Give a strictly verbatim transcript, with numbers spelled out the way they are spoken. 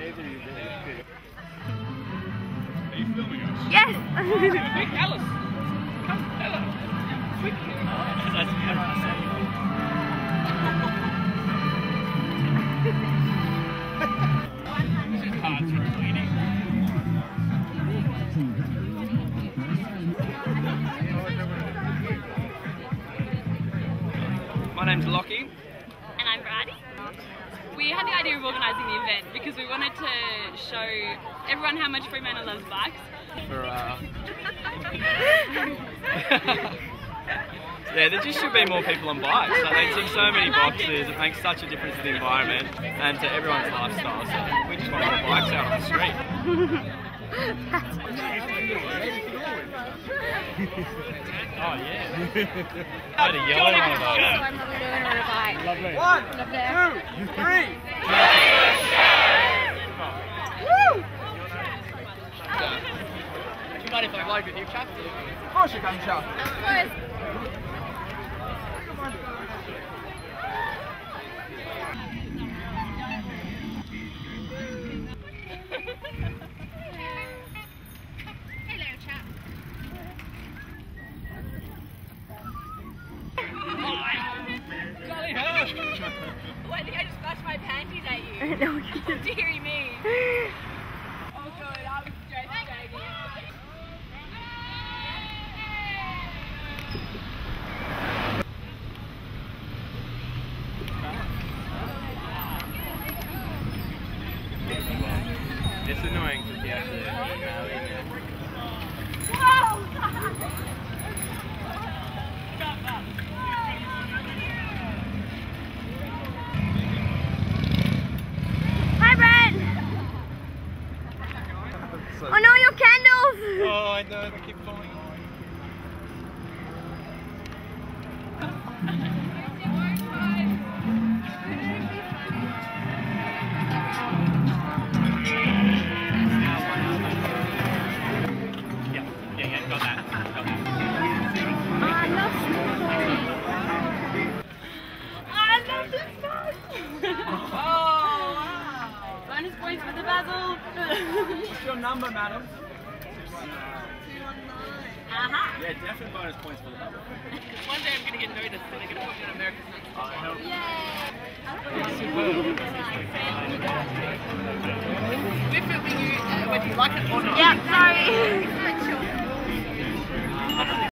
you filming us? Yes! Quick, Alice! Come, Ella! Quick! That's This is hard for cleaning. My name's Lockie. And I'm Brady. We had the idea of organising the event because we wanted to show everyone how much Fremantle loves bikes. For, uh... yeah, there just should be more people on bikes. Like, they tick so many boxes, it makes such a difference to the environment and to everyone's lifestyle. So we just want more bikes out on the street. Oh yeah. I had a yellow one of those. So I'm probably doing a bike. Lovely. One, two, three. Woo! Do you mind if I ride with you, chap? Of course you can, chap. Of course. Hello, chap. Golly, hello! What, I think I just flashed my panties at you. No, you didn't. Deary me. Oh good, I was stressed, baby. It's annoying because you have to email in. Hi, Brad! Oh no, your candles! Oh, I know, they keep falling on. Yeah, yeah, yeah, got that. Got that. I love I love this bag! Oh, wow! Bonus points for the basil! What's your number, madam? Aha! Yeah, definitely bonus points for the bubble. One day I'm gonna get noticed and they're gonna put me on America's Next Top. I hope. We're filming you uh, whether you like it or not. Yeah, sorry.